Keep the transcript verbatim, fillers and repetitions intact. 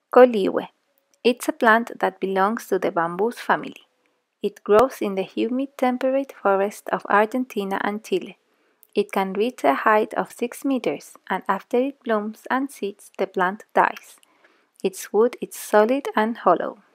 Colihue. It's a plant that belongs to the bamboos family. It grows in the humid temperate forests of Argentina and Chile. It can reach a height of six meters, and after it blooms and seeds, the plant dies. Its wood is solid and hollow.